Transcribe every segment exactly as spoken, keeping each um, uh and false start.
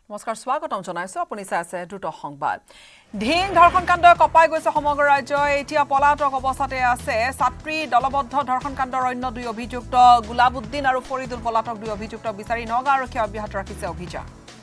নমস্কাৰ স্বাগতম জনাইছো আপুনি চাই আছে দ্ৰুত সংবাদ ঢিং ধৰ্ষণ কাণ্ডই কপাই গৈছে সমগ্ৰ ৰাজ্যই এতিয়া পলাতক অৱস্থাতে আছে ছাত্ৰী দলবদ্ধ ধৰ্ষণ কাণ্ডৰ অন্য দুই অভিযুক্ত গুলাবুদ্দিন আৰু ফৰিদুল পলাতক দুই অভিযুক্ত বিচাৰি নগা আৰক্ষী অব্যাহত ৰাখিছে অভিযান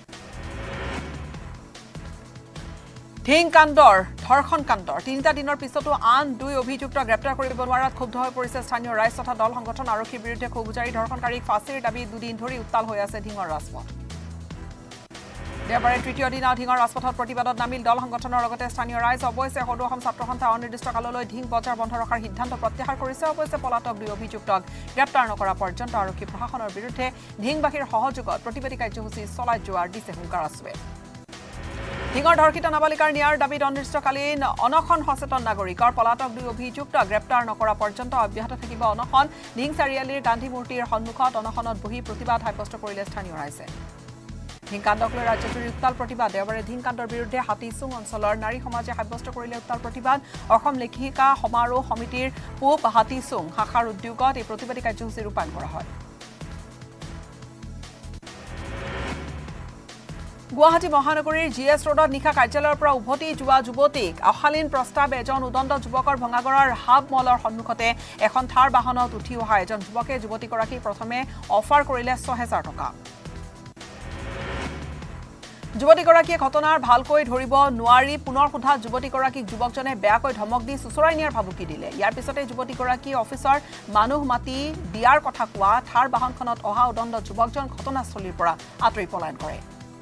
ঢিং কাণ্ডৰ ধৰ্ষণ কাণ্ডৰ তিনিটা দিনৰ পিছতো আন দুই অভিযুক্ত গ্ৰেপ্তাৰ কৰিব নোৱাৰাত ক্ষুব্ধ হৈ পৰিছে স্থানীয় ৰাইজ তথা দল সংগঠন আৰক্ষীৰ বিৰুদ্ধে ক্ষোভজাৰী ধৰ্ষণকাৰীক ফাঁচীৰ দাবী দুদিন ধৰি উত্তাল হৈ আছে ঢিঙৰ ৰাজপথ দেওবাৰে তৃতীয় দিনা ঢিঙৰ ৰাজপথত প্ৰতিবাদত নামিল দল সংগঠনৰ লগতে স্থানীয় ৰাইজ অৱশ্যে সদৌ অসম ছাত্ৰ সন্থা অনিৰ্দিষ্ট কাললৈ ঢিং বজাৰ বন্ধ ৰখাৰ সিদ্ধান্ত প্ৰত্যাহাৰ কৰিছে অৱশ্যে পলাতক দুই অভিযুক্তক গ্ৰেপ্তাৰ নকৰা পৰ্যন্ত আৰক্ষী প্ৰশাসনৰ বিৰুদ্ধে ঢিংবাসীৰ সহযোগত প্ৰতিবাদী কাৰ্যসূচী চলাই যোৱাৰ দিছে হুংকাৰ আছে ঢিঙৰ ধৰ্ষিত নাবালিকাৰ ন্যায়ৰ দাবীত অনিৰ্দিষ্টকালীন অনশন সচেতন নাগৰিকৰ পলাতক দুই অভিযুক্ত গ্ৰেপ্তাৰ নকৰা পৰ্যন্ত অব্যাহত থাকিব অনশন ঢিং চাৰিআলিৰ গান্ধী মূৰ্তিৰ সন্মুখত অনশনত বহি প্ৰতিবাদ সাব্যস্ত কৰিলে স্থানীয় ৰাইজে ঢিং কাণ্ডক লৈ ৰাজ্যজুৰি উত্তাল প্ৰতিবাদ দেওবাৰে ঢিং কাণ্ডৰ বিৰুদ্ধে হাতীচুং অঞ্চলৰ নাৰী সমাজে সাব্যস্ত কৰিলে উত্তাল প্ৰতিবাদ অসম লেখিকা সমাৰোহ সমিতিৰ পূব হাতীচুং শাখাৰ উদ্যোগত এই প্ৰতিবাদী কাৰ্যসূচী ৰূপায়ণ কৰা হয় গুৱাহাটী মহানগৰীৰ জি এছ ৰোডত নিশা কাৰ্যালয়ৰ পৰা উভতি যোৱা যুৱতীক অশালীন প্ৰস্তাৱ এজন উদণ্ড যুৱকৰ ভঙাগড়ৰ হাব মলৰ সন্মুখতে এখন থাৰ বাহনত উঠি অহা এজন যুৱকে যুৱতীগৰাকীক প্ৰথমে অফাৰ কৰিলে ছয় হাজাৰ টকা যুৱতীগৰাকীয়ে ঘটনাৰ ভালকৈ ধৰিব নোৱাৰি পুনৰ সোধা যুৱতীগৰাকীক যুৱকজনে বেয়াকৈ ধমক দি চুচৰাই নিয়াৰ ভাবুকি দিলে ইয়াৰ পিছতে যুৱতীগৰাকী অফিচৰ মানুহ মাতি দিয়াৰ কথা কোৱা থাৰ বাহনখনত অহা উদণ্ড যুৱকজন ঘটনাস্থলীৰ পৰা আঁতৰি পলায়ন কৰে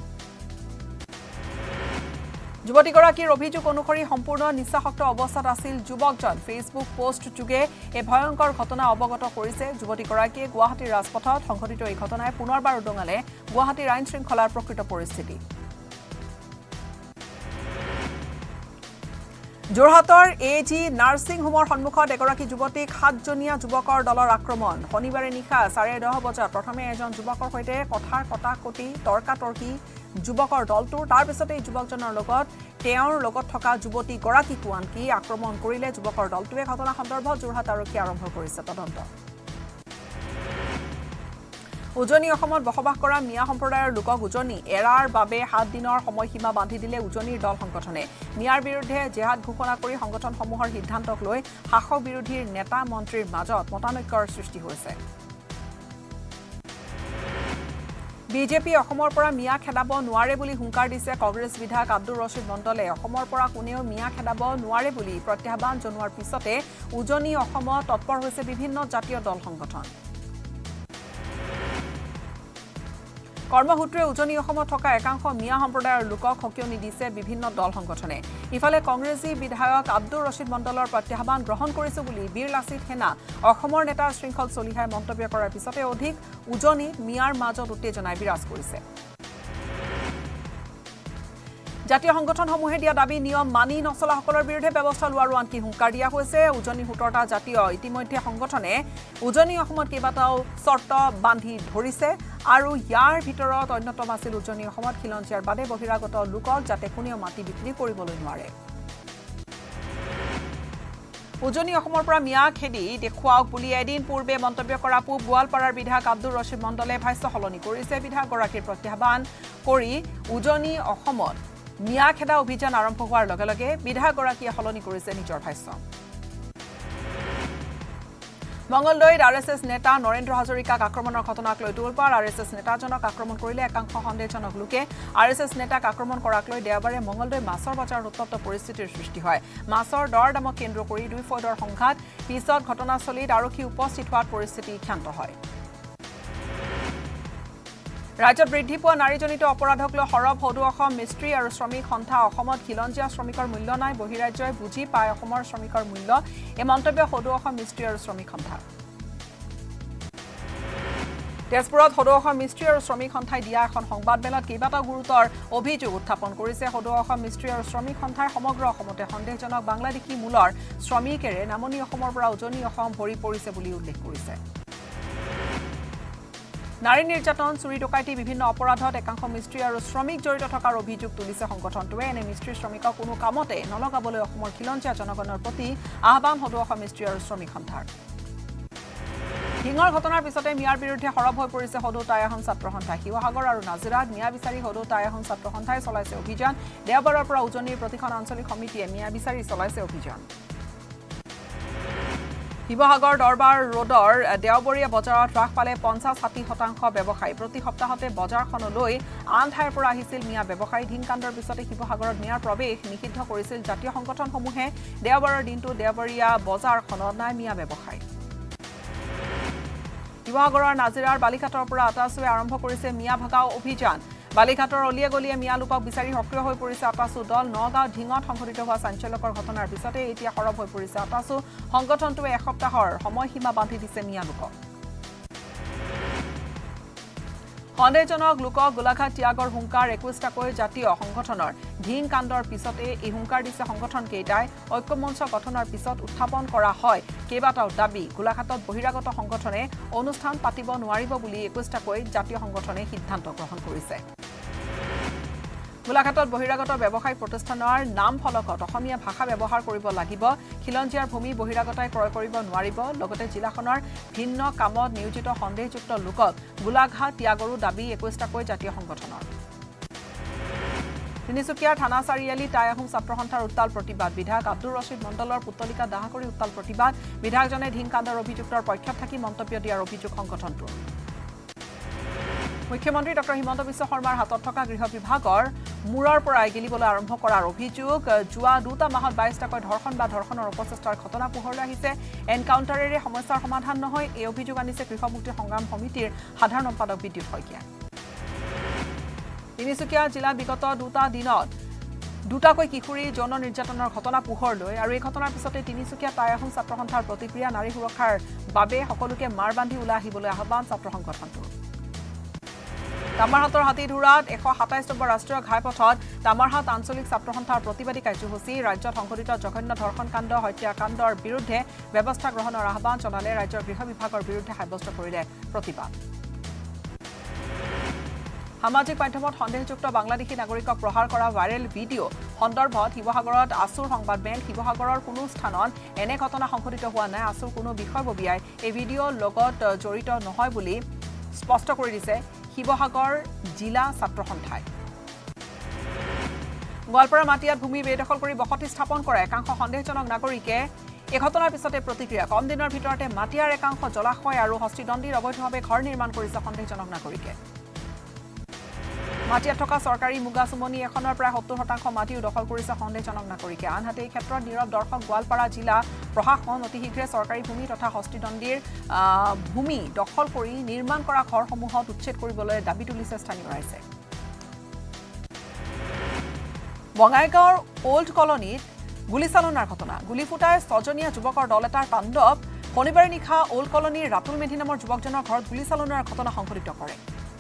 যুৱতীগৰাকীৰ অভিযোগ অনুসৰি সম্পূৰ্ণ নিচাসক্ত অৱস্থাত আছিল যুৱকজন ফেচবুক পোষ্ট যোগে এই ভয়ংকৰ ঘটনা অৱগত কৰিছে যুৱতীগৰাকীয়ে গুৱাহাটীৰ ৰাজপথত সংঘটিত এই ঘটনাই পুনৰবাৰ উদঙালে গুৱাহাটীৰ আইন শৃংখলাৰ প্ৰকৃত পৰিস্থিতি যোৰহাটৰ এ জি নাৰ্ছিং হোমৰ সন্মুখত এগৰাকী যুৱতীক সাতজনীয়া যুৱকৰ দলৰ আক্ৰমণ শনিবাৰে নিশা চাৰে দহ বজাত প্ৰথমে এজন যুৱকৰ সৈতে কথাৰ কটাকটি তৰ্কাতৰ্কি যুৱকৰ দলটোৰ তাৰ পিছতে যুৱকজনৰ লগত তেওঁৰ লগত থকা যুৱতীগৰাকীকো আনকি আক্ৰমণ কৰিলে যুৱকৰ দলটোৱে ঘটনা সন্দৰ্ভত যোৰহাট আৰক্ষী আৰম্ভ কৰিছে তদন্ত উজনি অসমত বসবাস কৰা মিয়া সম্প্ৰদায়ৰ লোকক উজনি এৰাৰ বাবে সাত দিনৰ সময়সীমা বান্ধি দিলে উজনিৰ দল সংগঠনে মিয়াৰ বিৰুদ্ধে জেহাদ ঘোষণা কৰি সংগঠনসমূহৰ সিদ্ধান্তক লৈ শাসক বিৰোধীৰ নেতা মন্ত্ৰীৰ মাজত মতানৈক্যৰ সৃষ্টি হৈছে বিজেপি অসমৰ পৰা মিয়া খেদাব নোৱাৰে বুলি হুংকাৰ দিছে কংগ্ৰেছ বিধায়ক আব্দুৰ ৰছিদ মণ্ডলে অসমৰ পৰা কোনেও মিয়া খেদাব নোৱাৰে বুলি প্ৰত্যাহ্বান জনোৱাৰ পিছতে উজনি অসমত তৎপৰ হৈছে বিভিন্ন জাতীয় দল সংগঠন কৰ্মসূত্ৰে উজনি অসমত থকা একাংশ মিয়া সম্প্ৰদায়ৰ লোকক সকিয়নি দিছে বিভিন্ন দল সংগঠনে ইফালে কংগ্ৰেছী বিধায়ক আব্দুৰ ৰছিদ মণ্ডলৰ প্ৰত্যাহ্বান গ্ৰহণ কৰিছে বুলি বীৰ লাচিত সেনা অসমৰ নেতা শৃংখল চলিহাই মন্তব্য কৰাৰ পিছতে অধিক উজনি মিয়াৰ মাজত উত্তেজনাই বিৰাজ কৰিছে জাতীয় সংগঠনসমূহে দিয়া দাবী নিয়ম মানি নচলাসকলৰ বিৰুদ্ধে ব্যৱস্থা লোৱাৰো আনকি হুংকাৰ দিয়া হৈছে উজনি সোতৰটা জাতীয় ইতিমধ্যে সংগঠনে উজনি অসমত কেইবাটাও চৰ্ত বান্ধি ধৰিছে আৰু ইয়াৰ ভিতৰত অন্যতম আছিল উজনি অসমত খিলঞ্জীয়াৰ বাদে বহিৰাগত লোকক যাতে কোনেও মাটি বিক্ৰী কৰিবলৈ নোৱাৰে উজনি অসমৰ পৰা মিয়া খেদি দেখুৱাওক বুলি এদিন পূৰ্বে মন্তব্য কৰা পূব গোৱালপাৰাৰ বিধায়ক আব্দুৰ ৰছিদ মণ্ডলে ভাষ্য সলনি কৰিছে বিধায়কগৰাকীৰ প্ৰত্যাহ্বান কৰি উজনি অসমত মিয়া খেদা অভিযান আৰম্ভ হোৱাৰ লগে লগে বিধায়কগৰাকীয়ে সলনি কৰিছে নিজৰ ভাষ্য মংগলদৈত আৰ এছ এছ নেতা নৰেন্দ্ৰ হাজৰিকাক আক্ৰমণৰ ঘটনাক লৈ তোলপাৰ আৰ এছ এছ নেতাজনক আক্ৰমণ কৰিলে একাংশ সন্দেহজনক লোকে আৰ এছ এছ নেতাক আক্ৰমণ কৰাক লৈ দেওবাৰে মংগলদৈ মাছৰ বজাৰত উত্তপ্ত পৰিস্থিতিৰ সৃষ্টি হয় মাছৰ দৰ দামক কেন্দ্ৰ কৰি দুই ফৌজৰ সংঘাত পিছত ঘটনাস্থলীত আৰক্ষী উপস্থিত হোৱাৰ পৰিস্থিতি ক্ষান্ত হয় ৰাজ্যত বৃদ্ধি পোৱা নাৰীজনিত অপৰাধক লৈ সৰব সদৌ অসম মিস্ত্ৰী আৰু শ্ৰমিক সন্থা অসমত খিলঞ্জীয়া শ্ৰমিকৰ মূল্য নাই বহিৰাজ্যই বুজি পায় অসমৰ শ্ৰমিকৰ মূল্য এই মন্তব্য সদৌ অসম মিস্ত্ৰী আৰু শ্ৰমিক সন্থা তেজপুৰত সদৌ অসম মিস্ত্ৰী আৰু শ্ৰমিক সন্থাই দিয়া এখন সংবাদমেলত কেইবাটাও গুৰুতৰ অভিযোগ উত্থাপন কৰিছে সদৌ অসম মিস্ত্ৰী আৰু শ্ৰমিক সন্থাই সমগ্ৰ অসমতে সন্দেহজনক বাংলাদেশী মূলৰ শ্ৰমিকেৰে নামনি অসমৰ পৰা উজনি অসম ভৰি পৰিছে বুলি উল্লেখ কৰিছে নাৰী নিৰ্যাতন চুৰি ডকাইতি বিভিন্ন অপৰাধত একাংশ মিস্ত্ৰী আৰু শ্ৰমিক জড়িত থকাৰ অভিযোগ তুলিছে সংগঠনটোৱে এনে মিস্ত্ৰী শ্ৰমিকক কোনো কামতে নলগাবলৈ অসমৰ খিলঞ্জীয়া জনগণৰ প্ৰতি আহ্বান সদৌ অসম মিস্ত্ৰী আৰু শ্ৰমিক সন্থাৰ ধিঙৰ ঘটনাৰ পিছতে মিয়াৰ বিৰুদ্ধে সৰব হৈ পৰিছে সদৌ টাই আহোম ছাত্ৰ সন্থা শিৱসাগৰ আৰু নাজিৰাত মিয়া বিচাৰি সদৌ টাই আহোম ছাত্ৰ সন্থাই চলাইছে অভিযান দেওবাৰৰ পৰা উজনিৰ প্ৰতিখন আঞ্চলিক সমিতিয়ে মিয়া বিচাৰি চলাইছে অভিযান শিৱসাগৰ দৰবাৰ ৰোডৰ দেওবৰীয়া বজাৰত হ্ৰাস পালে পঞ্চাছ ষাঠি শতাংশ ব্যৱসায়ী প্ৰতি সপ্তাহতে বজাৰখনলৈ আন ঠাইৰ পৰা আহিছিল মিয়া ব্যৱসায়ী ধিংকাণ্ডৰ পিছতে শিৱসাগৰত মিয়াৰ প্ৰৱেশ নিষিদ্ধ কৰিছিল জাতীয় সংগঠনসমূহে দেওবাৰৰ দিনটো দেওবৰীয়া বজাৰখনত নাই মিয়া ব্যৱসায়ী শিৱসাগৰৰ নাজিৰাৰ বালিঘাটৰ পৰা আটাচুৱে আৰম্ভ কৰিছে মিয়া ভগাও অভিযান বালিঘাটৰ অলিয়ে গলিয়ে মিয়া লোকক বিচাৰি সক্ৰিয় হৈ পৰিছে আটাচু দল নগাঁও ধিঙত সংঘটিত হোৱা চাঞ্চল্যকৰ ঘটনাৰ পিছতে এতিয়া সৰব হৈ পৰিছে আটাচু সংগঠনটোৱে এসপ্তাহৰ সময়সীমা বান্ধি দিছে মিয়া লোকক সন্দেহজনক লোকক গোলাঘাট ত্যাগৰ হুংকাৰ একৈশটাকৈ জাতীয় সংগঠনৰ ধিং কাণ্ডৰ পিছতে এই হুংকাৰ দিছে সংগঠন কেইটাই ঐক্যমঞ্চ গঠনৰ পিছত উত্থাপন কৰা হয় কেইবাটাও দাবী গোলাঘাটত বহিৰাগত সংগঠনে অনুষ্ঠান পাতিব নোৱাৰিব বুলি একৈশটাকৈ জাতীয় সংগঠনে সিদ্ধান্ত গ্ৰহণ কৰিছে গোলাঘাটত বহিৰাগত ব্যৱসায়িক প্ৰতিষ্ঠানৰ নাম ফলকত অসমীয়া ভাষা ব্যৱহাৰ কৰিব লাগিব খিলঞ্জীয়াৰ ভূমি বহিৰাগতাই ক্ৰয় কৰিব নোৱাৰিব লগতে জিলাখনৰ ভিন্ন কামত নিয়োজিত সন্দেহযুক্ত লোকক গোলাঘাট ত্যাগৰো দাবী একৈশটাকৈ জাতীয় সংগঠনৰ তিনিচুকীয়াৰ থানা চাৰিআলি টাই আহোম ছাত্ৰ সন্থাৰ উত্তাল প্ৰতিবাদ বিধায়ক আব্দুৰ ৰছিদ মণ্ডলৰ পুতলিকা দাহ কৰি উত্তাল প্ৰতিবাদ বিধায়কজনে ধিং কাণ্ডৰ অভিযুক্তৰ পক্ষত থাকি মন্তব্য দিয়াৰ অভিযোগ সংগঠনটোৰ মুখ্যমন্ত্ৰী ডক্টৰ হিমন্ত বিশ্ব শৰ্মাৰ হাতত থকা গৃহ বিভাগৰ মূৰৰ পৰাই গেলিবলৈ আৰম্ভ কৰাৰ অভিযোগ যোৱা দুটা মাহত বাইশটাকৈ ধৰ্ষণ বা ধৰ্ষণৰ অপচেষ্টাৰ ঘটনা পোহৰলৈ আহিছে এনকাউণ্টাৰেৰে সমস্যাৰ সমাধান নহয় এই অভিযোগ আনিছে কৃষক মুক্তি সংগ্ৰাম সমিতিৰ সাধাৰণ সম্পাদক বিদ্যুৎ শইকীয়া তিনিচুকীয়া জিলা বিগত দুটা দিনত দুটাকৈ কিশোৰী যৌন নিৰ্যাতনৰ ঘটনা পোহৰলৈ আৰু এই ঘটনাৰ পিছতে তিনিচুকীয়া টাই আহোম ছাত্ৰ সন্থাৰ প্ৰতিক্ৰিয়া নাৰী সুৰক্ষাৰ বাবে সকলোকে মাৰ বান্ধি ওলাই আহিবলৈ আহ্বান ছাত্ৰ সংগঠনটোৰ তামাৰহাটৰ হাতীধুৰাত এশ সাতাইছ নম্বৰ ৰাষ্ট্ৰীয় ঘাইপথত তামাৰহাট আঞ্চলিক ছাত্ৰ সন্থাৰ প্ৰতিবাদী কাৰ্যসূচী ৰাজ্যত সংঘটিত জঘন্য ধৰ্ষণ কাণ্ড হত্যাকাণ্ডৰ বিৰুদ্ধে ব্যৱস্থা গ্ৰহণৰ আহ্বান জনালে ৰাজ্যৰ গৃহ বিভাগৰ বিৰুদ্ধে সাব্যস্ত কৰিলে প্ৰতিবাদ সামাজিক মাধ্যমত সন্দেহযুক্ত বাংলাদেশী নাগৰিকক প্ৰহাৰ কৰা ভাইৰেল ভিডিঅ' সন্দৰ্ভত শিৱসাগৰত আছুৰ সংবাদ মেল শিৱসাগৰৰ কোনো স্থানত এনে ঘটনা সংঘটিত হোৱা নাই আছুৰ কোনো বিষয়ববীয়াই এই ভিডিঅ'ৰ লগত জড়িত নহয় বুলি স্পষ্ট কৰি দিছে শিৱসাগৰ জিলা ছাত্ৰ সন্থাই গোৱালপাৰা মাটিয়াত ভূমি বেদখল কৰি বসতি স্থাপন কৰা একাংশ সন্দেহজনক নাগৰিকে এই ঘটনাৰ পিছতে প্ৰতিক্ৰিয়া কম দিনৰ ভিতৰতে মাটিয়াৰ একাংশ জলাশয় আৰু হস্তিদণ্ডীৰ অবৈধভাৱে ঘৰ নিৰ্মাণ কৰিছে সন্দেহজনক নাগৰিকে মাটিয়াত থকা চৰকাৰী মুগা চুমনি এখনৰ প্ৰায় সত্তৰ শতাংশ মাটিও দখল কৰিছে সন্দেহজনক নাগৰিকে আনহাতে এই ক্ষেত্ৰত নীৰৱ দৰ্শক গোৱালপাৰা জিলা প্ৰশাসন অতি শীঘ্ৰে চৰকাৰী ভূমি তথা হস্তিদণ্ডীৰ ভূমি দখল কৰি নিৰ্মাণ কৰা ঘৰসমূহত উচ্ছেদ কৰিবলৈ দাবী তুলিছে স্থানীয় ৰাইজে বঙাইগাঁৱৰ অল্ড কলনীত গুলীচালনাৰ ঘটনা গুলী ফুটাই ছজনীয়া যুৱকৰ দল এটাৰ তাণ্ডৱ শনিবাৰে নিশা অল্ড কলনীৰ ৰাতুল মেধি নামৰ যুৱকজনৰ ঘৰত গুলীচালনাৰ ঘটনা সংঘটিত কৰে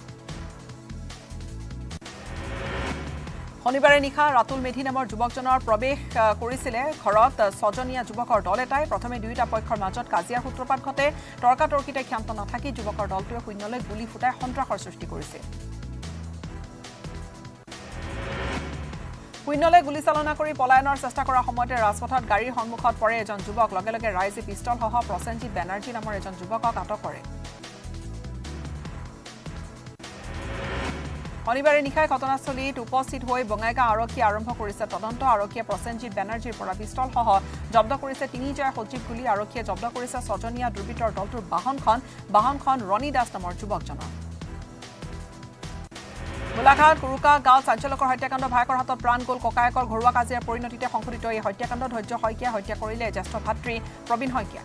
শনিবাৰে নিশা ৰাতুল মেধি নামৰ যুৱকজনৰ প্ৰৱেশ কৰিছিলে ঘৰত ছজনীয়া যুৱকৰ দল এটাই প্ৰথমে দুয়োটা পক্ষৰ মাজত কাজিয়াৰ সূত্ৰপাত ঘটে তৰ্কাতৰ্কিতে ক্ষান্ত নাথাকি যুৱকৰ দলটোৱে শূন্যলৈ গুলী ফুটাই সন্ত্ৰাসৰ সৃষ্টি কৰিছে শূন্যলৈ গুলীচালনা কৰি পলায়নৰ চেষ্টা কৰাৰ সময়তে ৰাজপথত গাড়ীৰ সন্মুখত পৰে এজন যুৱক লগে লগে ৰাইজে পিষ্টলসহ প্ৰসেনজিৎ বেনাৰ্জী নামৰ এজন যুৱকক আটক কৰে শনিবাৰে নিশাই ঘটনাস্থলীত উপস্থিত হৈ বঙাইগাঁও আৰক্ষীয়ে আৰম্ভ কৰিছে তদন্ত আৰক্ষীয়ে প্ৰসেনজিৎ বেনাৰ্জীৰ পৰা পিষ্টলসহ জব্দ কৰিছে তিনিজয়া সজীৱ গুলী আৰক্ষীয়ে জব্দ কৰিছে ছজনীয়া দুৰ্বৃত্তৰ দলটোৰ বাহনখন বাহনখন ৰণী দাস নামৰ যুৱকজনৰ গোলাঘাট কুৰুকা গাঁৱত চাঞ্চল্যকৰ হত্যাকাণ্ড ভায়েকৰ হাতত প্ৰাণ গ'ল ককায়েকৰ ঘৰুৱা কাজিয়াৰ পৰিণতিতে সংঘটিত এই হত্যাকাণ্ড ধৈৰ্য শইকীয়া হত্যা কৰিলে জ্যেষ্ঠ ভাতৃ প্ৰবীণ শইকীয়া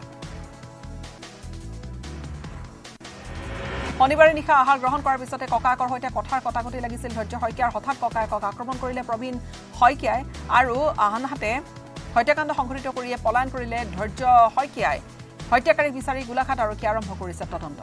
শনিবাৰে নিশা আহাৰ গ্ৰহণ কৰাৰ পিছতে ককায়েকৰ সৈতে কথাৰ কটাকটি লাগিছিল ধৈৰ্য শইকীয়াৰ হঠাৎ ককায়েকক আক্ৰমণ কৰিলে প্ৰবীণ শইকীয়াই আৰু আনহাতে হত্যাকাণ্ড সংঘটিত কৰিয়ে পলায়ন কৰিলে ধৈৰ্য শইকীয়াই হত্যাকাৰীক বিচাৰি গোলাঘাট আৰক্ষীয়ে আৰম্ভ কৰিছে তদন্ত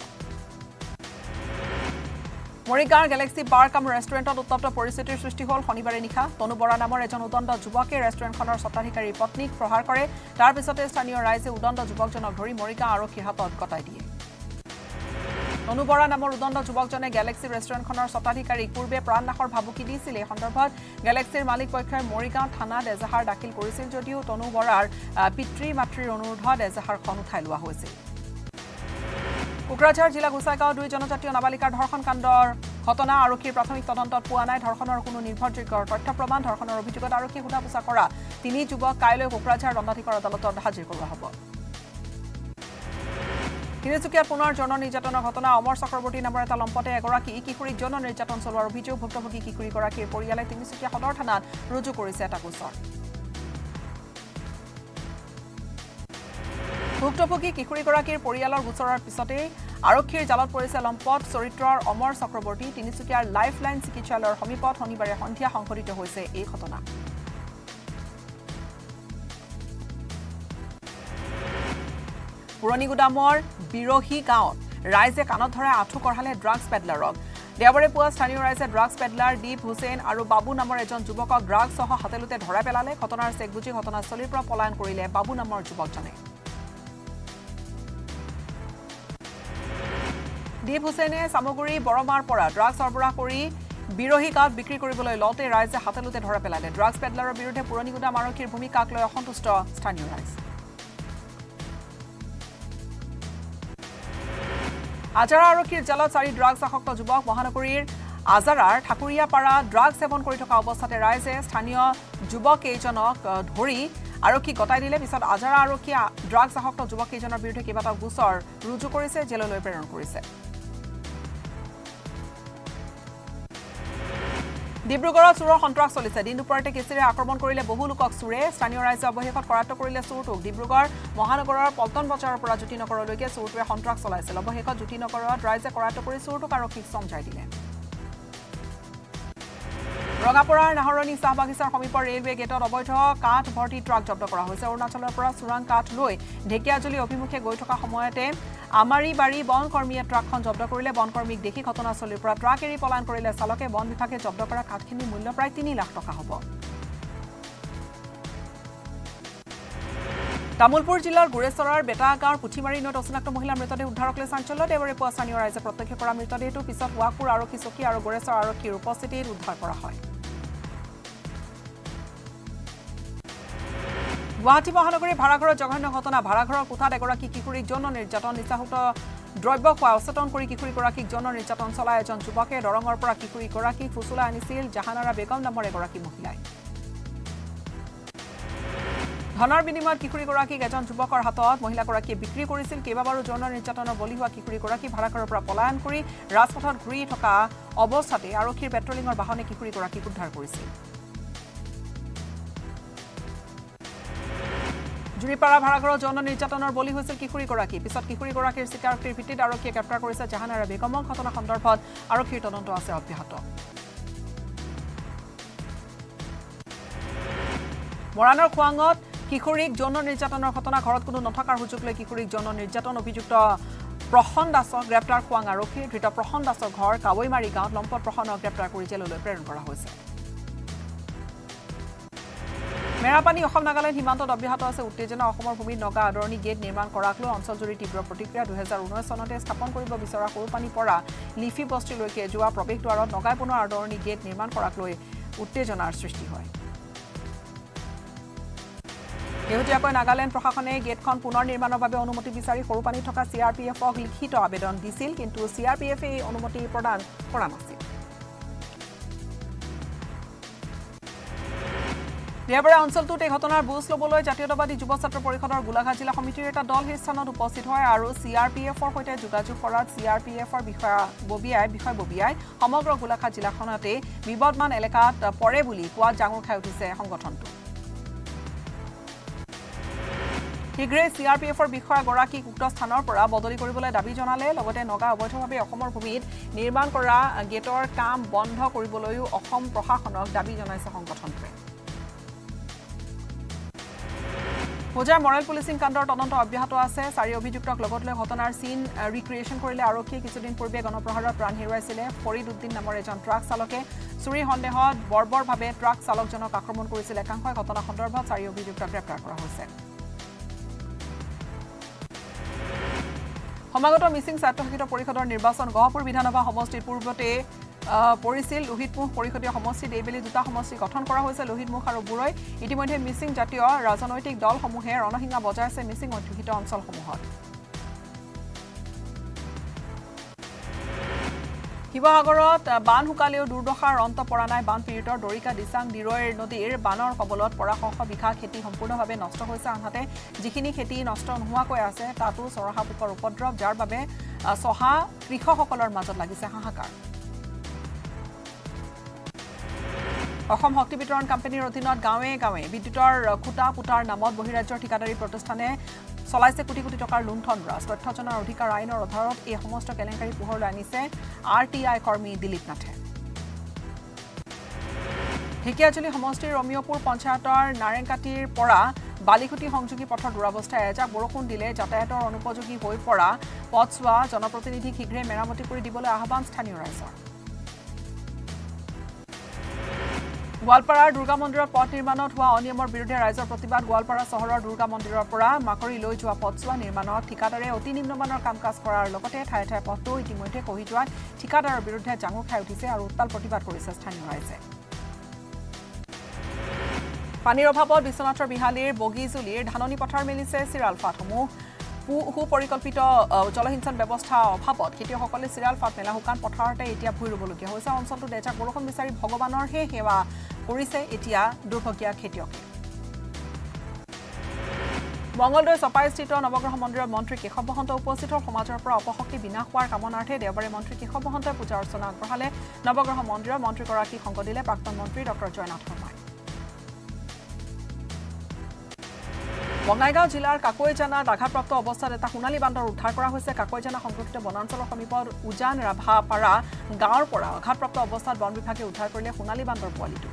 মৰিগাঁৱৰ গেলেক্সি বাৰ কাম ৰেষ্টুৰেণ্টত উত্তপ্ত পৰিস্থিতিৰ সৃষ্টি হ'ল শনিবাৰে নিশা তনু বৰা নামৰ এজন উদণ্ড যুৱকে ৰেষ্টুৰেণ্টখনৰ স্বত্বাধিকাৰীৰ পত্নীক প্ৰহাৰ কৰে তাৰ পিছতে স্থানীয় ৰাইজে উদণ্ড যুৱকজনক ধৰি মৰিগাঁও আৰক্ষীৰ হাতত গতাই দিয়ে তনু বৰা নামৰ উদণ্ড যুৱকজনে গেলেক্সি ৰেষ্টুৰেণ্টখনৰ স্বত্বাধিকাৰীক পূৰ্বে প্ৰাণনাশৰ ভাবুকি দিছিল এই সন্দৰ্ভত গেলেক্সিৰ মালিক পক্ষই মৰিগাঁও থানাত এজাহাৰ দাখিল কৰিছিল যদিও তনু বৰাৰ পিতৃ মাতৃৰ অনুৰোধত এজাহাৰখন উঠাই লোৱা হৈছিল কোকৰাঝাৰ জিলা গোসাইগাঁও দুই জনজাতীয় নাবালিকাৰ ধৰ্ষণ কাণ্ডৰ ঘটনা আৰক্ষীৰ প্ৰাথমিক তদন্তত পোৱা নাই ধৰ্ষণৰ কোনো নিৰ্ভৰযোগ্য তথ্য প্ৰমাণ ধৰ্ষণৰ অভিযোগত আৰক্ষী সোধা পোছা কৰা তিনি যুৱক কাইলৈ কোকৰাঝাৰ দণ্ডাধীশৰ আদালতত হাজিৰ কৰোৱা হ'ব তিনিচুকীয়াত পুনৰ যৌন নিৰ্যাতনৰ ঘটনা অমৰ চক্ৰৱৰ্তী নামৰ এটা লম্পটে এগৰাকী কিশোৰীক যৌন নিৰ্যাতন চলোৱাৰ অভিযোগ ভুক্তভোগী কিশোৰীগৰাকীৰ পৰিয়ালে তিনিচুকীয়া সদৰ থানাত ৰুজু কৰিছে এটা গোচৰ ভুক্তভোগী কিশোৰীগৰাকীৰ পৰিয়ালৰ গোচৰৰ পিছতেই আৰক্ষীৰ জালত পৰিছে লম্পট চৰিত্ৰৰ অমৰ চক্ৰৱৰ্তী তিনিচুকীয়াৰ লাইফলাইন চিকিৎসালয়ৰ সমীপত শনিবাৰে সন্ধিয়া সংঘটিত হৈছে এই ঘটনা পুৰণি গুদামৰ বিৰহী গাঁৱত ৰাইজে কাণত ধৰে আঁঠু কঢ়ালে ড্ৰাগছ পেডলাৰক দেওবাৰে পুৱা স্থানীয় ৰাইজে ড্ৰাগছ পেডলাৰ দীপ হুছেইন আৰু বাবু নামৰ এজন যুৱকক ড্ৰাগছসহ হাতেলোতে ধৰাই পেলালে ঘটনাৰ চেক বুজি ঘটনাস্থলীৰ পৰা পলায়ন কৰিলে বাবু নামৰ যুৱকজনে দীপ হুছেইনে সামগুৰি বৰমাৰ পৰা ড্ৰাগছ সৰবৰাহ কৰি বিৰহী গাঁৱত বিক্ৰী কৰিবলৈ লওঁতে ৰাইজে হাতেলোতে ধৰা পেলালে ড্ৰাগছ পেডলাৰৰ বিৰুদ্ধে পুৰণি গুদাম আৰক্ষীৰ ভূমিকাক লৈ অসন্তুষ্ট স্থানীয় ৰাইজ আজাৰা আৰক্ষীৰ জালত চাৰি ড্ৰাগছ আসক্ত যুৱক মহানগৰীৰ আজাৰাৰ ঠাকুৰীয়াপাৰা ড্ৰাগছ সেৱন কৰি থকা অৱস্থাতে ৰাইজে স্থানীয় যুৱক কেইজনক ধৰি আৰক্ষীক গতাই দিলে পিছত আজাৰা আৰক্ষীয়ে ড্ৰাগছ আসক্ত যুৱক কেইজনৰ বিৰুদ্ধে কেইবাটাও গোচৰ ৰুজু কৰিছে জেললৈ প্ৰেৰণ কৰিছে ডিব্ৰুগড়ত চুৰৰ সন্ত্ৰাস চলিছে দিন দুপৰতে কেচিৰে আক্ৰমণ কৰিলে বহু লোকক চুৰে স্থানীয় ৰাইজে অৱশেষত কৰায়ত্ব কৰিলে চুৰটোক ডিব্ৰুগড় মহানগৰৰ পল্টন বজাৰৰ পৰা জ্যোতিনগৰলৈকে চুৰটোৱে সন্ত্ৰাস চলাইছিল অৱশেষত জ্যোতিনগৰত ৰাইজে কৰায়ত্ব কৰি চুৰটোক আৰক্ষীক চমজাই দিলে ৰঙাপৰাৰ নাহৰণি চাহ বাগিচাৰ সমীপৰ ৰেলৱে গেটত অবৈধ কাঠ ভৰ্তি ট্ৰাক জব্দ কৰা হৈছে অৰুণাচলৰ পৰা চোৰাং কাঠ লৈ ঢেকিয়াজুলি অভিমুখে গৈ থকা সময়তে আমাৰীবাৰী বন কৰ্মীয়ে ট্ৰাকখন জব্দ কৰিলে বন কৰ্মীক দেখি ঘটনাস্থলীৰ পৰা ট্ৰাক এৰি পলায়ন কৰিলে চালকে বন বিভাগে জব্দ কৰা কাঠখিনিৰ মূল্য প্ৰায় তিনি লাখ টকা হ'ব তামুলপুৰ জিলাৰ গুৰেশ্বৰৰ বেটা গাঁৱৰ পুঠিমাৰী নৈত অচিনাক্ত মহিলাৰ মৃতদেহ উদ্ধাৰক লৈ চাঞ্চল্য দেওবাৰে পুৱা স্থানীয় ৰাইজে প্ৰত্যক্ষ কৰা মৃতদেহটো পিছত ৱাকপুৰ আৰক্ষী চকী আৰু গুৰেশ্বৰ আৰক্ষীৰ উপস্থিতিত উদ্ধাৰ কৰা হয় গুৱাহাটী মহানগৰীৰ ভাড়াঘৰৰ জঘন্য ঘটনা ভাড়াঘৰৰ কোঠাত এগৰাকী কিশোৰীক যৌন নিৰ্যাতন নিচাযুক্ত দ্ৰব্য খোৱা অচেতন কৰি কিশোৰীগৰাকীক যৌন নিৰ্যাতন চলাই এজন যুৱকে দৰঙৰ পৰা কিশোৰীগৰাকীক ফুচুলাই আনিছিল জাহানাৰা বেগম নামৰ এগৰাকী মহিলাই ধনৰ বিনিময়ত কিশোৰীগৰাকীক এজন যুৱকৰ হাতত মহিলাগৰাকীয়ে বিক্ৰী কৰিছিল কেইবাবাৰো যৌন নিৰ্যাতনৰ বলি হোৱা কিশোৰীগৰাকী ভাড়াঘৰৰ পৰা পলায়ন কৰি ৰাজপথত ঘূৰি থকা অৱস্থাতে আৰক্ষীৰ পেট্ৰলিঙৰ বাহনে কিশোৰীগৰাকীক উদ্ধাৰ কৰিছিল জুৰিপাৰা ভাড়াঘৰৰ যৌন নিৰ্যাতনৰ বলি হৈছিল কিশোৰীগৰাকী পিছত কিশোৰীগৰাকীৰ স্বীকাৰোক্তিৰ ভিত্তিত আৰক্ষীয়ে গ্ৰেপ্তাৰ কৰিছে জাহানাৰা বেগমক ঘটনা সন্দৰ্ভত আৰক্ষীৰ তদন্ত আছে অব্যাহত মৰাণৰ খোৱাঙত কিশোৰীক যৌন নিৰ্যাতনৰ ঘটনা ঘৰত কোনো নথকাৰ সুযোগ লৈ কিশোৰীক যৌন নিৰ্যাতন অভিযুক্ত প্ৰহন দাসক গ্ৰেপ্তাৰ খোৱাং আৰক্ষীৰ ধৃত প্ৰহন দাসৰ ঘৰ কাৱৈমাৰী গাঁৱত লম্পট প্ৰহনক গ্ৰেপ্তাৰ কৰি জেললৈ প্ৰেৰণ কৰা হৈছে মেৰাপানী অসম নাগালেণ্ড সীমান্তত অব্যাহত আছে উত্তেজনা অসমৰ ভূমিত নগা আদৰণি গেট নিৰ্মাণ কৰাক লৈ অঞ্চলজুৰি তীব্ৰ প্ৰতিক্ৰিয়া দুহেজাৰ ঊনৈশ চনতে স্থাপন কৰিব বিচৰা সৰুপানী পৰা লিফি বস্তিলৈকে যোৱা প্ৰৱেশদ্বাৰত নগাই পুনৰ আদৰণি গেট নিৰ্মাণ কৰাক লৈ উত্তেজনাৰ সৃষ্টি হয় শেহতীয়াকৈ নাগালেণ্ড প্ৰশাসনে গেটখন পুনৰ নিৰ্মাণৰ বাবে অনুমতি বিচাৰি সৰুপানীত থকা চি আৰ পি এফক লিখিত আবেদন দিছিল কিন্তু চি আৰ পি এফে এই অনুমতি প্ৰদান কৰা নাছিল দেওবাৰে অঞ্চলটোত এই ঘটনাৰ বুজ ল'বলৈ জাতীয়তাবাদী যুৱ ছাত্ৰ পৰিষদৰ গোলাঘাট জিলা সমিতিৰ এটা দল সেই স্থানত উপস্থিত হয় আৰু চি আৰ পি এফৰ সৈতে যোগাযোগ কৰাত চি আৰ পি এফৰ বিষয়া ববিয়াই বিষয় ববিয়াই সমগ্ৰ গোলাঘাট জিলাখনতে বিবদমান এলেকাত পৰে বুলি কোৱাত জাঙুৰ খাই উঠিছে সংগঠনটো শীঘ্ৰেই চি আৰ পি এফৰ বিষয়াগৰাকীক উক্ত স্থানৰ পৰা বদলি কৰিবলৈ দাবী জনালে লগতে নগা অবৈধভাৱে অসমৰ ভূমিত নিৰ্মাণ কৰা গেটৰ কাম বন্ধ কৰিবলৈও অসম প্ৰশাসনক দাবী জনাইছে সংগঠনটোৱে হোজাৰ মৰেল পুলিচিং কাণ্ডৰ তদন্ত অব্যাহত আছে চাৰি অভিযুক্তক লগত লৈ ঘটনাৰ চিন ৰিক্ৰিয়েশ্যন কৰিলে আৰক্ষীয়ে কিছুদিন পূৰ্বে গণপ্ৰহাৰত প্ৰাণ হেৰুৱাইছিলে ফৰিদ উদ্দিন নামৰ এজন ট্ৰাক চালকে চুৰি সন্দেহত বৰ্বৰভাৱে ট্ৰাক চালকজনক আক্ৰমণ কৰিছিল একাংশই ঘটনা সন্দৰ্ভত চাৰি অভিযুক্তক গ্ৰেপ্তাৰ কৰা হৈছে সমাগত মিচিং স্বায়ত্তশাসিত পৰিষদৰ নিৰ্বাচন গহপুৰ বিধানসভা সমষ্টিৰ পূৰ্বতে পৰিছিল লোহিতমুখ পৰিষদীয় সমষ্টিত এইবেলি দুটা সমষ্টি গঠন কৰা হৈছে লোহিতমুখ আৰু বুৰৈ ইতিমধ্যে মিচিং জাতীয় ৰাজনৈতিক দলসমূহে ৰণসিঙা বজাইছে মিচিং অধ্যুষিত অঞ্চলসমূহত শিৱসাগৰত বান শুকালেও দুৰ্দশাৰ অন্ত পৰা নাই বান পীড়িতৰ দৰিকা দিচাং দিৰৈৰ নদীৰ বানৰ কবলত পৰা শ শ বিঘা খেতি সম্পূৰ্ণভাৱে নষ্ট হৈছে আনহাতে যিখিনি খেতি নষ্ট নোহোৱাকৈ আছে তাতো চৰহা পোকৰ উপদ্ৰৱ যাৰ বাবে সহা কৃষকসকলৰ মাজত লাগিছে হাহাকাৰ অসম শক্তি বিতৰণ কোম্পানীৰ অধীনত গাঁৱে গাঁৱে বিদ্যুতৰ খুটা পুটাৰ নামত বহিৰাজ্যৰ ঠিকাদাৰী প্ৰতিষ্ঠানে চলাইছে কোটি কোটি টকাৰ লুণ্ঠন ৰাজ তথ্য জনাৰ অধিকাৰ আইনৰ আধাৰত এই সমস্ত কেলেংকাৰী পোহৰলৈ আনিছে আৰ টি আই কৰ্মী দিলীপ নাথে ঢেকিয়াজুলি সমষ্টিৰ ৰমিয়পুৰ পঞ্চায়তৰ নাৰেংকাটিৰ পৰা বালিখুটি সংযোগী পথৰ দুৰৱস্থাই এজাক বৰষুণ দিলে যাতায়াতৰ অনুপযোগী হৈ পৰা পথছোৱা জনপ্ৰতিনিধিক শীঘ্ৰে মেৰামতি কৰি দিবলৈ আহ্বান স্থানীয় ৰাইজৰ গোৱালপাৰাৰ দুৰ্গা মন্দিৰত পথ নিৰ্মাণত হোৱা অনিয়মৰ বিৰুদ্ধে ৰাইজৰ প্ৰতিবাদ গোৱালপাৰা চহৰৰ দুৰ্গা মন্দিৰৰ পৰা মাকৰি লৈ যোৱা পথছোৱা নিৰ্মাণত ঠিকাদাৰে অতি নিম্নমানৰ কাম কাজ কৰাৰ লগতে ঠায়ে ঠায়ে পথটো ইতিমধ্যে কহি যোৱাত ঠিকাদাৰৰ বিৰুদ্ধে জাঙুৰ খাই উঠিছে আৰু উত্তাল প্ৰতিবাদ কৰিছে স্থানীয় ৰাইজে পানীৰ অভাৱত বিশ্বনাথৰ বিহালীৰ বগীজুলিৰ ধাননি পথাৰ মেলিছে চিৰাল ফাটসমূহ সুপৰিকল্পিত জলসিঞ্চন ব্যৱস্থা অভাৱত খেতিয়কসকলে চিৰাল ফাট মেলা শুকান পথাৰতে এতিয়া ভুই ৰুবলগীয়া হৈছে অঞ্চলটোত এজাক বৰষুণ বিচাৰি ভগৱানৰহে সেৱা কৰিছে এতিয়া দুৰ্ভগীয়া খেতিয়কে মঙ্গলদৈ চপাইস্থিত নৱগ্ৰহ মন্দিৰত মন্ত্ৰী কেশৱ মহন্ত উপস্থিত সমাজৰ পৰা অপশক্তি বিনাশ হোৱাৰ কামনাৰ্থে দেওবাৰে মন্ত্ৰী কেশৱ মহন্তই পূজা অৰ্চনা আগবঢ়ালে নৱগ্ৰহ মন্দিৰত মন্ত্ৰীগৰাকীক সংগ দিলে প্ৰাক্তন মন্ত্ৰী ডক্টৰ জয়নাথ শৰ্মাই বঙাইগাঁও জিলাৰ কাকৈজানাত আঘাতপ্ৰাপ্ত অৱস্থাত এটা সোণালী বান্দৰ উদ্ধাৰ কৰা হৈছে কাকৈজানা সংৰক্ষিত বনাঞ্চলৰ সমীপত উজান ৰাভাপাৰা গাঁৱৰ পৰা আঘাতপ্ৰাপ্ত অৱস্থাত বন বিভাগে উদ্ধাৰ কৰিলে সোণালী বান্দৰ পোৱালিটো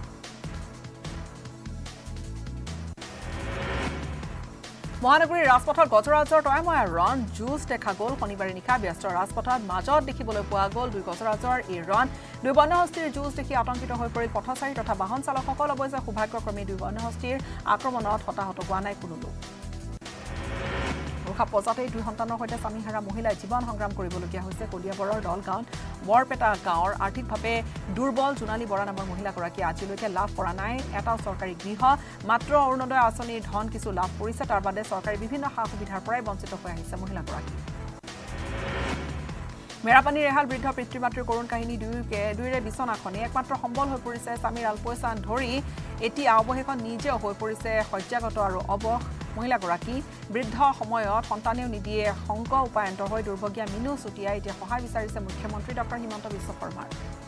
মহানগৰীৰ ৰাজপথত গজৰাজৰ তয়াময়া ৰণ জুজ দেখা গ'ল শনিবাৰে নিশা ব্যস্ত ৰাজপথত মাজত দেখিবলৈ পোৱা গ'ল দুই গজৰাজৰ এই ৰণ দুই বন্যহস্তীৰ যুঁজ দেখি আতংকিত হৈ পৰি পথচাৰী তথা বাহন চালকসকল অৱশ্যে সৌভাগ্যক্ৰমে দুই বন্যহস্তীৰ আক্ৰমণত হতাহত হোৱা নাই কোনো লোক ৰোষা পজাতেই দুই সন্তানৰ সৈতে স্বামীহাৰা মহিলাই জীৱন সংগ্ৰাম কৰিবলগীয়া হৈছে কলিয়াবৰৰ দলগাঁৱত বৰপেটা গাঁৱৰ আৰ্থিকভাৱে দুৰ্বল জোনালী বৰা নামৰ মহিলাগৰাকীয়ে আজিলৈকে লাভ কৰা নাই এটা চৰকাৰী গৃহ মাত্ৰ অৰুণোদয় আঁচনিৰ ধন কিছু লাভ কৰিছে তাৰ বাদে চৰকাৰী বিভিন্ন সা সুবিধাৰ পৰাই বঞ্চিত হৈ আহিছে মহিলাগৰাকী মেৰাপানীৰ এহাল বৃদ্ধ পিতৃ মাতৃৰ কৰুণ কাহিনী দুয়োকে দুয়োৰে বিচনাখনে একমাত্ৰ সম্বল হৈ পৰিছে স্বামীৰ আলপৈচান ধৰি এতিয়া অৱশেষত নিজেও হৈ পৰিছে শয্যাগত আৰু অৱশ মহিলাগৰাকী বৃদ্ধ সময়ত সন্তানেও নিদিয়ে শংক উপায়ন্ত হৈ দুৰ্ভগীয়া মিনু চুটিয়াই এতিয়া সহায় বিচাৰিছে মুখ্যমন্ত্ৰী ডক্টৰ হিমন্ত বিশ্ব শৰ্মাৰ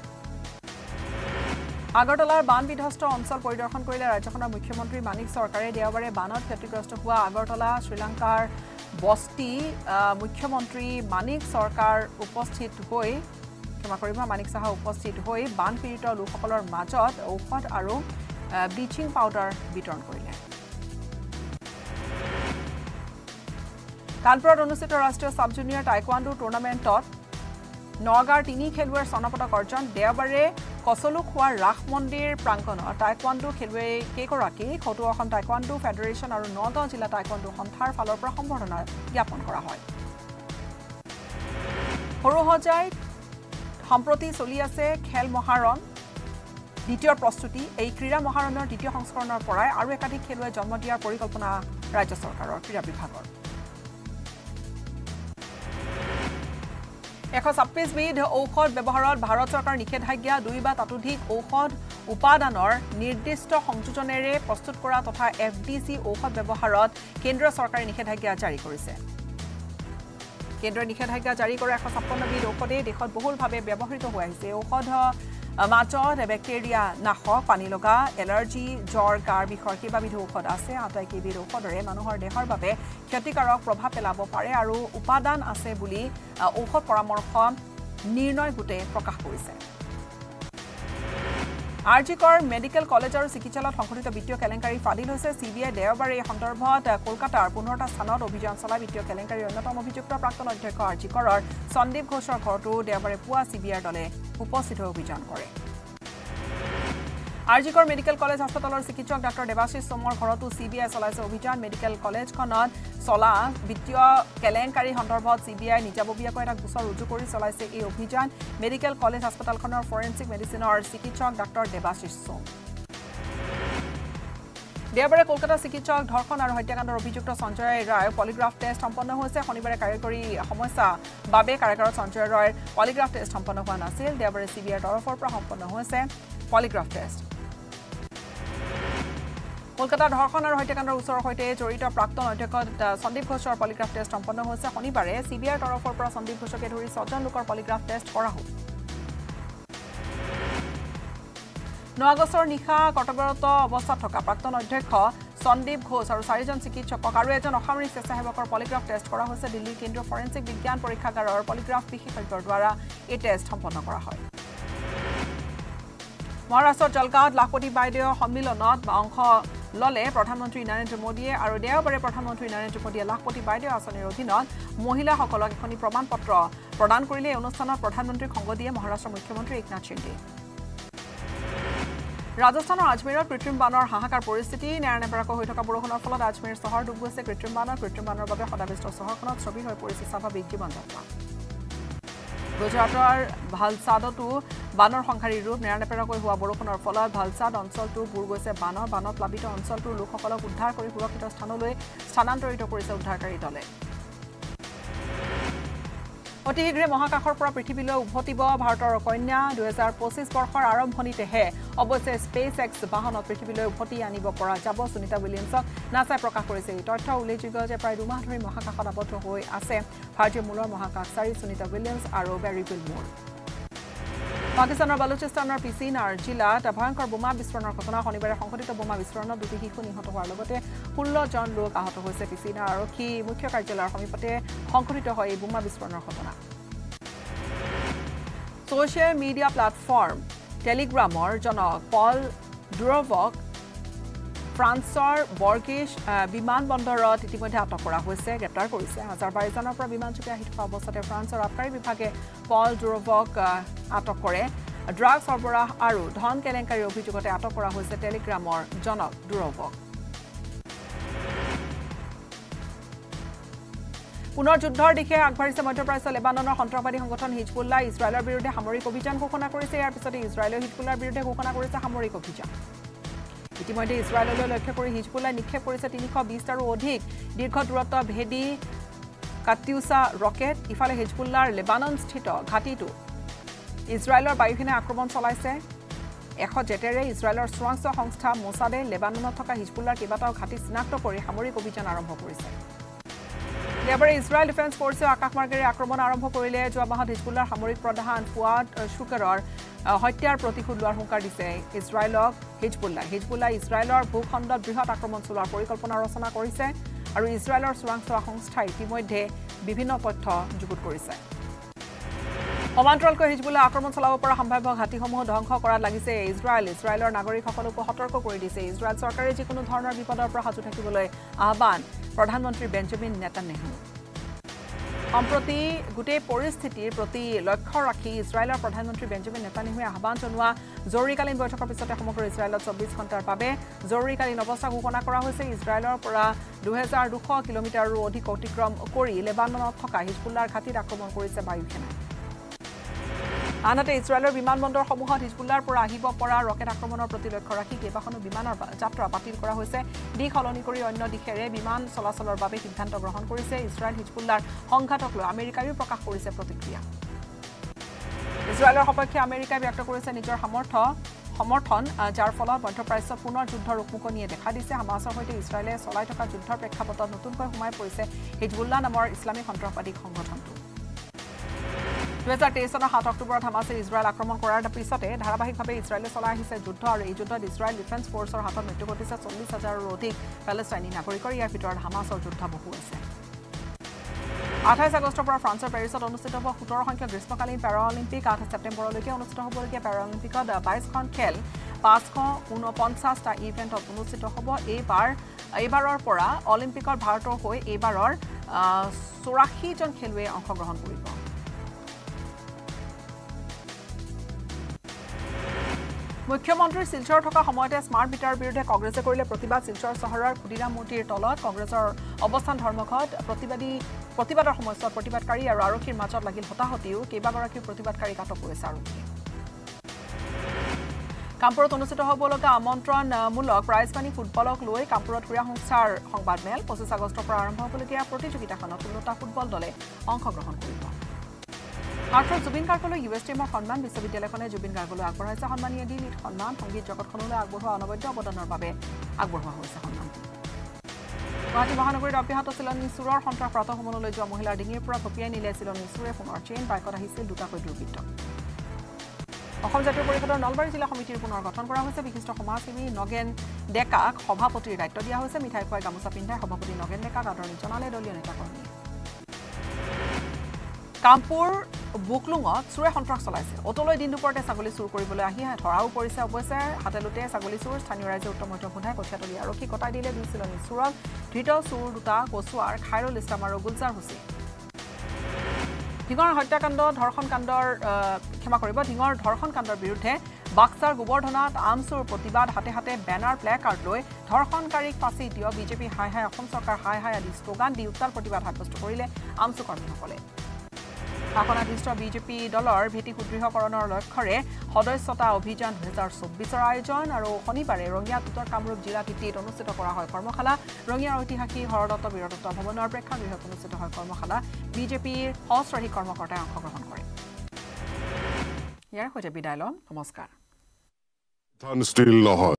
আগৰতলাৰ বান বিধ্বস্ত অঞ্চল পৰিদৰ্শন কৰিলে ৰাজ্যখনৰ মুখ্যমন্ত্ৰী মানিক চৰকাৰে দেওবাৰে বানত ক্ষতিগ্ৰস্ত হোৱা আগৰতলা শ্ৰীলংকাৰ বস্তি মুখ্যমন্ত্ৰী মানিক চৰকাৰ উপস্থিত হৈ ক্ষমা কৰিব মানিক সাহা উপস্থিত হৈ বান পীড়িত লোকসকলৰ মাজত ঔষধ আৰু ব্লিচিং পাউডাৰ বিতৰণ কৰিলে কানপুৰত অনুষ্ঠিত ৰাষ্ট্ৰীয় সাব জুনিয়ৰ টাইকোৱাণ্ডো টুৰ্ণামেণ্টত নগাঁৱৰ তিনি খেলুৱৈৰ স্বৰ্ণপদক অৰ্জন দেওবাৰে কচলুক হোৱা ৰাস মন্দিৰ প্ৰাংগণত টাইকোৱাণ্ডো খেলুৱৈ কেইগৰাকী সদৌ অসম টাইকোৱাণ্ডো ফেডাৰেশ্যন আৰু নগাঁও জিলা টাইকোৱাণ্ডো সন্থাৰ ফালৰ পৰা সম্বৰ্ধনা জ্ঞাপন কৰা হয় সৰুসজাইত সম্প্ৰতি চলি আছে খেল মহাৰণ দ্বিতীয় প্ৰস্তুতি এই ক্ৰীড়া মহাৰণৰ দ্বিতীয় সংস্কৰণৰ পৰাই আৰু একাধিক খেলুৱৈ জন্ম দিয়াৰ পৰিকল্পনা ৰাজ্য চৰকাৰৰ ক্ৰীড়া বিভাগৰ এশ ছাব্বিছ বিধ ঔষধ ব্যৱহাৰত ভাৰত চৰকাৰ নিষেধাজ্ঞা দুই বা ততোধিক ঔষধ উপাদানৰ নিৰ্দিষ্ট সংযোজনেৰে প্ৰস্তুত কৰা তথা এফ ডি চি ঔষধ ব্যৱহাৰত কেন্দ্ৰীয় চৰকাৰে নিষেধাজ্ঞা জাৰি কৰিছে কেন্দ্ৰীয় নিষেধাজ্ঞা জাৰি কৰা এশ ছাপন্ন বিধ ঔষধে দেশত বহুলভাৱে ব্যৱহৃত হৈ আহিছে ঔষধ মাজত বেক্টেৰিয়া নাশক পানী লগা এলাৰ্জি জ্বৰ গাৰ বিষৰ কেইবাবিধ ঔষধ আছে আটাইকেইবিধ ঔষধৰে মানুহৰ দেহৰ বাবে ক্ষতিকাৰক প্ৰভাৱ পেলাব পাৰে আৰু উপাদান আছে বুলি ঔষধ পৰামৰ্শ নিৰ্ণয় গোটে প্ৰকাশ কৰিছে আৰজিকৰ মেডিকেল কলেজ আৰু চিকিৎসালয়ত সংঘটিত বিত্তীয় কেলেংকাৰী ফাদিল হৈছে চিবিআই দেওবাৰে এই সন্দৰ্ভত কলকাতাৰ পোন্ধৰটা স্থানত অভিযান চলাই বিত্তীয় কেলেংকাৰীৰ অন্যতম অভিযুক্ত প্ৰাক্তন অধ্যক্ষ আৰজিকৰৰ সন্দীপ ঘোষৰ ঘৰতো দেওবাৰে পুৱা চিবিআইৰ দলে উপস্থিত হৈ অভিযান কৰে আৰজিকৰ মেডিকেল কলেজ হাস্পতালৰ চিকিৎসক ডাক্তৰ দেৱাশিষ সোমৰ ঘৰতো চিবিআই চলাইছে অভিযান মেডিকেল কলেজখনত চলা বিত্তীয় কেলেংকাৰী সন্দৰ্ভত চিবিআই নিজাববীয়াকৈ এটা গোচৰ ৰুজু কৰি চলাইছে এই অভিযান মেডিকেল কলেজ হাস্পতালখনৰ ফৰেনচিক মেডিচিনৰ চিকিৎসক ডাক্তৰ দেৱাশিষ সোম দেওবাৰে কলকাতা চিকিৎসক ধৰ্ষণ আৰু হত্যাকাণ্ডৰ অভিযুক্ত সঞ্জয় ৰায় পলিগ্ৰাফ টেষ্ট সম্পন্ন হৈছে শনিবাৰে কাৰিকৰী সমস্যা বাবে কাৰাগাৰত সঞ্জয় ৰায়ৰ পলিগ্ৰাফ টেষ্ট সম্পন্ন হোৱা নাছিল দেওবাৰে চিবিআইৰ তৰফৰ পৰা সম্পন্ন হৈছে পলিগ্ৰাফ টেষ্ট কলকাতা ধৰ্ষণ আৰু হত্যাকাণ্ডৰ ওচৰৰ সৈতে জড়িত প্ৰাক্তন অধ্যক্ষ সন্দীপ ঘোষৰ পলিগ্ৰাফ টেষ্ট সম্পন্ন হৈছে শনিবাৰে চিবিআইৰ তৰফৰ পৰা সন্দীপ ঘোষকে ধৰি ছজন লোকৰ পলিগ্ৰাফ টেষ্ট কৰা হ'ল ন আগষ্টৰ নিশা কৰ্তব্যৰত অৱস্থাত থকা প্ৰাক্তন অধ্যক্ষ সন্দীপ ঘোষ আৰু চাৰিজন চিকিৎসকক আৰু এজন অসামৰিক স্বেচ্ছাসেৱকৰ পলিগ্ৰাফ টেষ্ট কৰা হৈছে দিল্লীৰ কেন্দ্ৰীয় ফৰেন্সিক বিজ্ঞান পৰীক্ষাগাৰৰ পলিগ্ৰাফ বিশেষজ্ঞৰ দ্বাৰা এই টেষ্ট সম্পন্ন কৰা হয় মহাৰাষ্ট্ৰৰ জলগাঁৱত লাখপতি বাইদেউ সন্মিলনত অংশ ললে প্ৰধানমন্ত্ৰী নৰেন্দ্ৰ মোদীয়ে আৰু দেওবাৰে প্ৰধানমন্ত্ৰী নৰেন্দ্ৰ মোদীয়ে লাখপতি বাইদেউ আঁচনিৰ অধীনত মহিলাসকলক এখন প্ৰমাণ পত্ৰ প্ৰদান কৰিলে এই অনুষ্ঠানত প্ৰধানমন্ত্ৰীক সংগ দিয়ে মহাৰাষ্ট্ৰৰ মুখ্যমন্ত্ৰী একনাথ শিন্দে ৰাজস্থানৰ আজমেৰত কৃত্ৰিম বানৰ হাহাকাৰ পৰিস্থিতি নেৰানেপেৰাকৈ হৈ থকা বৰষুণৰ ফলত আজমেৰ চহৰ ডুব গৈছে কৃত্ৰিম বানৰ কৃত্ৰিম বানৰ বাবে সদাবিষ্ট চহৰখনত স্থবিৰ হৈ পৰিছে স্বাভাৱিক জীৱন যাত্ৰা গুজৰাটৰ ভালচাদতো বানৰ সংহাৰী ৰূপ নেৰানেপেৰাকৈ হোৱা বৰষুণৰ ফলত ভালচাদ অঞ্চলটো বুৰ গৈছে বানৰ বানত প্লাবিত অঞ্চলটোৰ লোকসকলক উদ্ধাৰ কৰি সুৰক্ষিত স্থানলৈ স্থানান্তৰিত কৰিছে উদ্ধাৰকাৰী দলে অতি শীঘ্ৰে মহাকাশৰ পৰা পৃথিৱীলৈ উভতিব ভাৰতৰ কন্যা দুই হাজাৰ পঁচিছ বৰ্ষৰ আৰম্ভণিতেহে অৱশ্যে স্পেচ এক্স বাহনত পৃথিৱীলৈ উভতি আনিব পৰা যাব সুনিতা উইলিয়ামছক নাছাই প্ৰকাশ কৰিছে এই তথ্য উল্লেখযোগ্য যে প্ৰায় দুমাহ ধৰি মহাকাশত আবদ্ধ হৈ আছে ভাৰতীয় মূলৰ মহাকাশচাৰী সুনিতা উইলিয়ামছ আৰু বেৰী উইলমোৰ পাকিস্তানৰ বালুচিস্তানৰ পিছিনাৰ জিলাত ভয়ংকৰ বোমা বিস্ফোৰণৰ ঘটনা শনিবাৰে সংঘটিত বোমা বিস্ফোৰণত দুটি শিশু নিহত হোৱাৰ লগতে ষোল্ল জন লোক আহত হৈছে পিছিনাৰ আৰক্ষী মুখ্য কাৰ্যালয়ৰ সমীপতে সংঘটিত হয় এই বোমা বিস্ফোৰণৰ ঘটনা ছ'চিয়েল মিডিয়া প্লেটফৰ্ম টেলিগ্ৰামৰ জনক পল ডুৰভক ফ্ৰান্সৰ বৰ্গিছ বিমানবন্দৰত ইতিমধ্যে আটক কৰা হৈছে গ্ৰেপ্তাৰ কৰিছে আজাৰবাইজানৰ পৰা বিমানযোগে আহি থকা অৱস্থাতে ফ্ৰান্সৰ আবকাৰী বিভাগে পল ডুৰভক আটক কৰে ড্ৰাগ সৰবৰাহ আৰু ধন কেলেংকাৰীৰ অভিযোগতে আটক কৰা হৈছে টেলিগ্ৰামৰ জনক ডুৰভক পুনৰ যুদ্ধৰ দিশে আগবাঢ়িছে মধ্যপ্ৰাচ্য লেবাননৰ সন্ত্ৰাসবাদী সংগঠন হিজবুল্লাহ ইজৰাইলৰ বিৰুদ্ধে সামৰিক অভিযান ঘোষণা কৰিছে ইয়াৰ পিছতে ইজৰাইলেও হিজবুল্লাহৰ বিৰুদ্ধে ঘোষণা কৰিছে সামৰিক অভিযান ইতিমধ্যে ইজৰাইললৈ লক্ষ্য কৰি হিজবুল্লাহ নিক্ষেপ কৰিছে তিনিশ বিশটাৰো অধিক দীৰ্ঘ দূৰত্ব ভেদি কাটিউছা ৰকেট ইফালে হিজবুল্লাহৰ লেবাননস্থিত ঘাটিটো ইজৰাইলৰ বায়ুসেনাই আক্ৰমণ চলাইছে এশ জেটেৰে ইজৰাইলৰ চোৰাংচোৱা সংস্থা মোছাদে লেবাননত থকা হিজবুল্লাহৰ কেইবাটাও ঘাটি চিনাক্ত কৰি সামৰিক অভিযান আৰম্ভ কৰিছে দেওবাৰে ইজৰাইল ডিফেন্স ফৰ্চেও আকাশমাৰ্গেৰে আক্ৰমণ আৰম্ভ কৰিলে যোৱা মাহত হিজবুল্লাহৰ সামৰিক প্ৰধান ফুৱাদ শুকাৰৰ হত্যাৰ প্ৰতিশোধ লোৱাৰ হুংকাৰ দিছে ইজৰাইলক হিজবুল্লাহ হিজবুল্লাহ ইজৰাইলৰ ভূখণ্ডত বৃহৎ আক্ৰমণ চলোৱাৰ পৰিকল্পনা ৰচনা কৰিছে আৰু ইজৰাইলৰ চোৰাংচোৱা সংস্থাই ইতিমধ্যে বিভিন্ন তথ্য যুগুত কৰিছে সমান্তৰালকৈ হিজবুল্লাহ আক্ৰমণ চলাব পৰা সম্ভাৱ্য ঘাটিসমূহ ধ্বংস কৰাত লাগিছে ইজৰাইল ইজৰাইলৰ নাগৰিকসকলকো সতৰ্ক কৰি দিছে ইজৰাইল চৰকাৰে যিকোনো ধৰণৰ বিপদৰ পৰা সাজু থাকিবলৈ আহ্বান প্ৰধানমন্ত্ৰী বেঞ্জামিন নেতান্যাহু সম্প্ৰতি গোটেই পৰিস্থিতিৰ প্ৰতি লক্ষ্য ৰাখি ইজৰাইলৰ প্ৰধানমন্ত্ৰী বেঞ্জামিন নেতান্যাহুৱে আহ্বান জনোৱা জৰুৰীকালীন বৈঠকৰ পিছতে সমগ্ৰ ইজৰাইলত চৌব্বিছ ঘণ্টাৰ বাবে জৰুৰীকালীন অৱস্থা ঘোষণা কৰা হৈছে ইজৰাইলৰ পৰা দুহেজাৰ দুশ কিলোমিটাৰৰো অধিক অতিক্ৰম কৰি লেবাননত থকা হিজবুল্লাহৰ ঘাটিত আক্ৰমণ কৰিছে বায়ুসেনাই আনহাতে ইজৰাইলৰ বিমানবন্দৰসমূহত হিজবুল্লাহৰ পৰা আহিব পৰা ৰকেট আক্ৰমণৰ প্ৰতি লক্ষ্য ৰাখি কেইবাখনো বিমানৰ যাত্ৰা বাতিল কৰা হৈছে দিশ সলনি কৰি অন্য দিশেৰে বিমান চলাচলৰ বাবে সিদ্ধান্ত গ্ৰহণ কৰিছে ইজৰাইল হিজবুল্লাহৰ সংঘাতক লৈ আমেৰিকাইও প্ৰকাশ কৰিছে প্ৰতিক্ৰিয়া ইজৰাইলৰ সপক্ষে আমেৰিকাই ব্যক্ত কৰিছে নিজৰ সামৰ্থ্য সমৰ্থন যাৰ ফলত মধ্যপ্ৰাচ্যত পুনৰ যুদ্ধৰ উকমুকনিয়ে দেখা দিছে হামাছৰ সৈতে ইজৰাইলে চলাই থকা যুদ্ধৰ প্ৰেক্ষাপটত নতুনকৈ সোমাই পৰিছে হিজবুল্লাহ নামৰ ইছলামী সন্ত্ৰাসবাদী সংগঠনটো দুহেজাৰ তেইছ চনৰ সাত অক্টোবৰত হামাছে ইজৰাইল আক্ৰমণ কৰাৰ পিছতে ধাৰাবাহিকভাৱে ইজৰাইলে চলাই আহিছে যুদ্ধ আৰু এই যুদ্ধত ইজৰাইল ডিফেন্স ফৰ্চৰ হাতত মৃত্যু ঘটিছে চল্লিছ হাজাৰৰো অধিক পেলেষ্টাইনী নাগৰিকৰ ইয়াৰ ভিতৰত হামাছৰ যোদ্ধা বহু আছে আঠাইছ আগষ্টৰ পৰা ফ্ৰান্সৰ পেৰিছত অনুষ্ঠিত হ'ব সোতৰ সংখ্যক গ্ৰীষ্মকালীন পেৰাঅলিম্পিক আঠ ছেপ্টেম্বৰলৈকে অনুষ্ঠিত হ'বলগীয়া পেৰাঅলিম্পিকত বাইছখন খেল পাঁচশ ঊনপঞ্চাছটা ইভেণ্টত অনুষ্ঠিত হ'ব এইবাৰ এইবাৰৰ পৰা অলিম্পিকত ভাৰতৰ হৈ এইবাৰৰ চৌৰাশীজন খেলুৱৈয়ে অংশগ্ৰহণ কৰিব মুখ্যমন্ত্ৰী শিলচৰ থকা সময়তে স্মাৰ্ট মিটাৰৰ বিৰুদ্ধে কংগ্ৰেছে কৰিলে প্ৰতিবাদ শিলচৰ চহৰৰ খুদিৰাম মূৰ্তিৰ তলত কংগ্ৰেছৰ অৱস্থান ধৰ্মঘট প্ৰতিবাদী প্ৰতিবাদৰ সময়ছোৱাত প্ৰতিবাদকাৰী আৰু আৰক্ষীৰ মাজত লাগিল হতাহতিও কেইবাগৰাকী প্ৰতিবাদকাৰীক আটক কৰিছে আৰক্ষীয়ে কামপুৰত অনুষ্ঠিত হ'বলগা আমন্ত্ৰণমূলক প্ৰাইজমানি ফুটবলক লৈ কামপুৰত ক্ৰীড়া সংস্থাৰ সংবাদমেল পঁচিছ আগষ্টৰ পৰা আৰম্ভ হ'বলগীয়া প্ৰতিযোগিতাখনত ষোল্লটা ফুটবল দলে অংশগ্ৰহণ কৰিব আৰ্থৰ জুবিন গাৰ্গলৈ ইউ এছ টিমৰ সন্মান বিশ্ববিদ্যালয়খনে জুবিন গাৰ্গলৈ আগবঢ়াইছে সন্মানীয় দিল্লীত সন্মান সংগীত জগতখনলৈ আগবঢ়োৱা অনবদ্য অৱদানৰ বাবে আগবঢ়োৱা হৈছে সন্মান গুৱাহাটী মহানগৰীত অব্যাহত চিলনী চোৰৰ সন্ত্ৰাসৰত ভ্ৰমণলৈ যোৱা মহিলাৰ ডিঙিৰ পৰা কপিয়াই নিলে চিলনী চোৰে সোণৰ চেইন বাইকত আহিছিল দুটাকৈ দুৰ্বৃত্ত অসম জাতীয় পৰিষদৰ নলবাৰী জিলা সমিতিৰ পুনৰ গঠন কৰা হৈছে বিশিষ্ট সমাজসেৱী নগেন ডেকাক সভাপতিৰ দায়িত্ব দিয়া হৈছে মিঠাই খুৱাই গামোচা পিন্ধাই সভাপতি নগেন ডেকাক আদৰণি জনালে দলীয় নেতাকৰ্মীয়ে কামপুৰ বুকলুঙত চোৰে সন্ত্ৰাস চলাইছে অটলৈ দিন দুপৰতে ছাগলী চুৰ কৰিবলৈ আহি ধৰাও পৰিছে অৱশ্যে হাতেলোতে ছাগলী চুৰ স্থানীয় ৰাইজে উত্তম মধ্যম সোধাই কঠিয়াতলী আৰক্ষী কটাই দিলে দুই চিলনী চোৰক ধৃত চুৰ দুটা কচুৱাৰ খাইৰুল ইছলাম আৰু গুলজাৰ হুছেইন ধিঙৰ হত্যাকাণ্ড ধৰ্ষণ কাণ্ডৰ ক্ষমা কৰিব ধিঙৰ ধৰ্ষণ কাণ্ডৰ বিৰুদ্ধে বাক্সাৰ গোবৰ্ধনাত আমচুৰ প্ৰতিবাদ হাতে হাতে বেনাৰ প্লে কাৰ্ড লৈ ধৰ্ষণকাৰীক ফাঁচি দিয় বিজেপি হাই হাই অসম চৰকাৰ হাই হাই আদি শ্লোগান দি উত্তাল প্ৰতিবাদ সাব্যস্ত কৰিলে আমচু কৰ্মীসকলে শাসনাধিষ্ঠ বিজেপি দলৰ ভেটি সুদৃঢ়কৰণৰ লক্ষ্যৰে সদস্যতা অভিযান দুহেজাৰ চৌব্বিছৰ আয়োজন আৰু শনিবাৰে ৰঙিয়াত উত্তৰ কামৰূপ জিলা ভিত্তিত অনুষ্ঠিত কৰা হয় কৰ্মশালা ৰঙিয়াৰ ঐতিহাসিক হৰদত্ত বীৰদত্ত ভৱনৰ প্ৰেক্ষাগৃহত অনুষ্ঠিত হয় কৰ্মশালা বিজেপিৰ সহস্ৰাধিক কৰ্মকৰ্তাই অংশগ্ৰহণ কৰে ইয়াৰ সৈতে বিদায় লম নমস্কাৰ